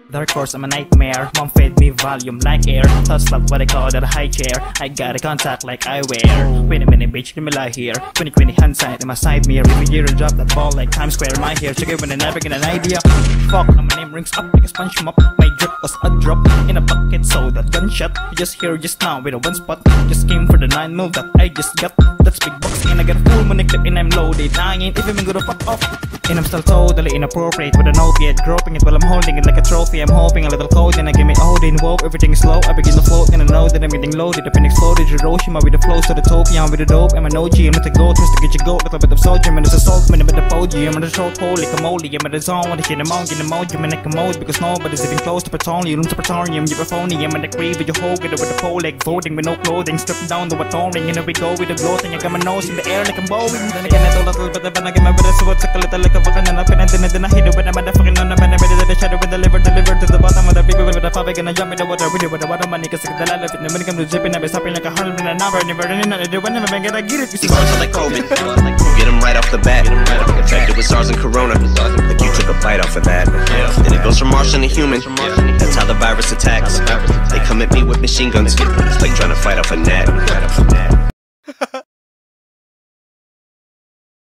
Dark horse, I'm a nightmare. Mom fed me volume like air. Thoughts like what I call that a high chair. I got a contact like I wear. Wait a minute, bitch, let me lie here. 2020 hindsight in my side mirror. Every year I drop that ball like Times Square in my hair. Check it when I never get an idea. Fuck, now my name rings up like a sponge mop. My drip was a drop in a bucket, so that gunshot you just hear just now with a one spot. Just came for the 9 mil that I just got. That's big box and I got a full money clip and I'm loaded. I ain't even gonna fuck off. And I'm still totally inappropriate with an opiate. Groping it while I'm holding it like a trophy. I'm hoping a little cold and I give me all the involved. Everything is slow, I begin to float and I know that I'm getting loaded. I've been exploded, Hiroshima with the flows to the Topia with the dope. I'm an OG, I'm not a goat, just to get your goat. Little bit of soldier, man, it's assault, man, I'm at the podium. I'm at the short hole like a moldy, I'm at the zone. Wanna shit, I'm on, get a mode, I'm in a mode. Because nobody's even close to petroleum, to petroleum. You're a phony, I'm in the grave with your hoe, get it with the pole like voting with no clothing. Stripped down to a touring, and here we go with the bloating. I got my nose in the air like I'm bowling. Then again, I do a little bit of I get my breath, so it's a little like a fucking up and then I hit it with a motherfucking on the man. I'm ready to the shadow with the liver, delivered to the bottom of the people with the fabric and I jump in the water with it with the water money. Cause the life in the minute come to zipping, I've been stopping like 100 in an hour. Never running out of the one, never get I get it. These bars are like COVID, get them right off the bat. Infected with SARS and Corona, like you took a bite off of that. Then it goes from Martian to human, that's how the virus attacks. They come at me with machine guns, it's like trying to fight off a gnat.